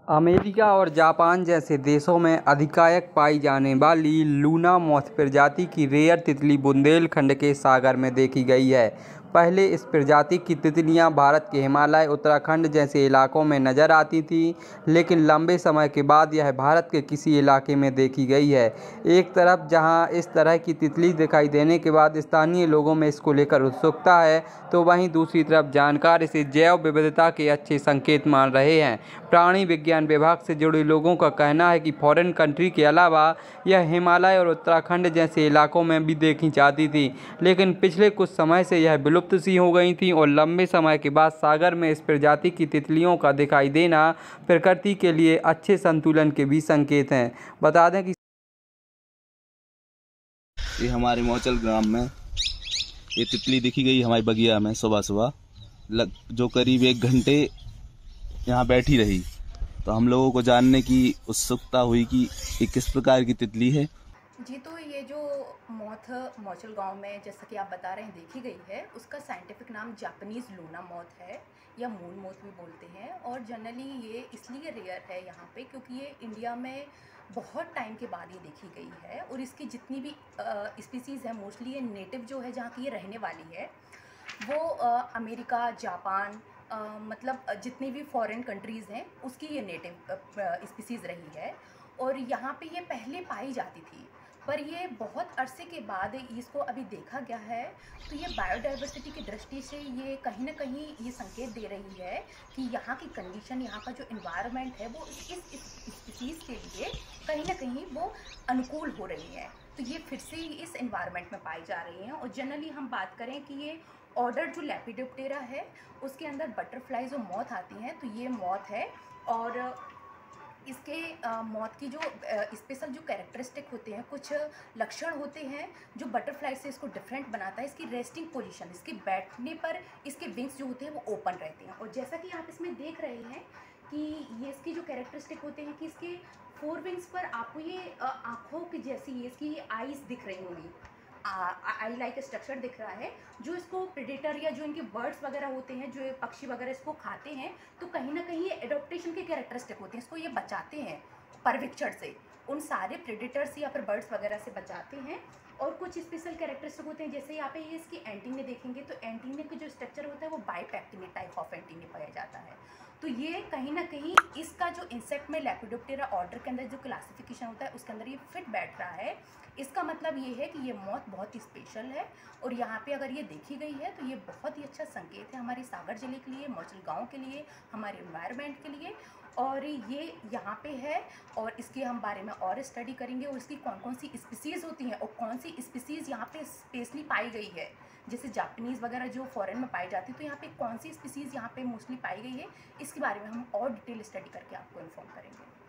America और Japan जैसे देशों में अधिकांश पाई जाने वाली लूना मॉथ प्रजाति की रेयर तितली बुंदेलखंड के सागर में देखी गई है। पहले इस प्रजाति की तितलियां भारत के हिमालय, उत्तराखंड जैसे इलाकों में नजर आती थीं, लेकिन लंबे समय के बाद यह भारत के किसी इलाके में देखी गई है। एक तरफ जहां इस तरह की तितली दिखाई देने के बाद स्थानीय लोगों में इसको लेकर उत्सुकता है, तो वहीं दूसरी तरफ जानकार इसे जैव विविधता के अच्छे संकेत मान रहे हैं। प्राणी विज्ञान विभाग से जुड़े लोगों का कहना है कि फॉरेन कंट्री के अलावा यह हिमालय और उत्तराखंड जैसे इलाकों में भी देखी जाती थी, लेकिन पिछले कुछ समय से यह विलुप्त सी हो गई थी और लंबे समय के बाद सागर में इस प्रजाति की तितलियों का दिखाई देना प्रकृति के लिए अच्छे संतुलन के भी संकेत हैं। बता दें कि ये हमारे मौचल ग्राम में ये तितली दिखी गई हमारी बगिया में सुबह सुबह, जो करीब 1 घंटे यहाँ बैठी रही। तो हम लोगों को जानने की उत्सुकता हुई कि ये किस प्रकार की तितली है। जी, तो ये जो मॉथ मौचल गांव में जैसा कि आप बता रहे हैं देखी गई है, उसका साइंटिफिक नाम जापानीज़ लूना मॉथ है या मून मॉथ भी बोलते हैं। और जनरली ये इसलिए रेयर है यहाँ पे क्योंकि ये इंडिया में बहुत टाइम के बाद ये देखी गई है। और इसकी जितनी भी स्पीसीज़ है मोस्टली ये नेटिव जो है जहाँ की ये रहने वाली है वो अमेरिका, जापान, मतलब जितनी भी फॉरेन कंट्रीज़ हैं उसकी ये नेटिव स्पीसीज़ रही है। और यहाँ पे ये पहले पाई जाती थी, पर ये बहुत अरसे के बाद इसको अभी देखा गया है। तो ये बायोडाइवर्सिटी की दृष्टि से ये कहीं ना कहीं ये संकेत दे रही है कि यहाँ की कंडीशन, यहाँ का जो इन्वायरमेंट है वो इस स्पीसीज़ के लिए कहीं ना कहीं वो अनुकूल हो रही है। तो ये फिर से इस इन्वायरमेंट में पाई जा रही हैं। और जनरली हम बात करें कि ये ऑर्डर जो लेपिडोप्टेरा है उसके अंदर बटरफ्लाइज और मॉथ आती हैं, तो ये मॉथ है। और इसके मौत की जो स्पेशल जो कैरेक्टरिस्टिक होते हैं, कुछ लक्षण होते हैं जो बटरफ्लाई से इसको डिफरेंट बनाता है। इसकी रेस्टिंग पोजीशन, इसके बैठने पर इसके विंग्स जो होते हैं वो ओपन रहते हैं। और जैसा कि आप इसमें देख रहे हैं कि ये इसकी जो कैरेक्टरिस्टिक होते हैं कि इसके 4 विंग्स पर आपको ये आँखों की जैसी इसकी आईज दिख रही होंगी, आई लाइक स्ट्रक्चर दिख रहा है, जो इसको प्रेडेटर या जो इनके बर्ड्स वगैरह होते हैं, जो पक्षी वगैरह इसको खाते हैं, तो कहीं ना कहीं ये एडोप्टेशन के कैरेक्टरिस्टिक होते हैं, इसको ये बचाते हैं परविक्षण से, उन सारे प्रेडेटर्स या फिर बर्ड्स वगैरह से बचाते हैं। और कुछ स्पेशल कैरेक्टरिस्टिक होते हैं, जैसे यहाँ पे ये इसकी एंटीने देखेंगे तो एंटीने का जो स्ट्रक्चर होता है वो बाइपेक्टिने टाइप ऑफ एंटीने पाया जाता है। तो ये कहीं ना कहीं इसका जो इंसेक्ट में लेपिडोप्टेरा ऑर्डर के अंदर जो क्लासिफिकेशन होता है उसके अंदर ये फिट बैठ रहा है। इसका मतलब ये है कि ये मौत बहुत ही स्पेशल है और यहाँ पे अगर ये देखी गई है तो ये बहुत ही अच्छा संकेत है हमारे सागर जिले के लिए, मौचल गांव के लिए, हमारे एनवायरनमेंट के लिए। और ये यहाँ पे है और इसके हम बारे में और स्टडी करेंगे और इसकी कौन कौन सी स्पीसीज़ होती हैं और कौन सी स्पीसीज़ यहाँ पे स्पेशली पाई गई है। जैसे जापानीज़ वगैरह जो फॉरेन में पाई जाती है, तो यहाँ पे कौन सी स्पीसीज़ यहाँ पे मोस्टली पाई गई है, इसके बारे में हम और डिटेल स्टडी करके आपको इन्फॉर्म करेंगे।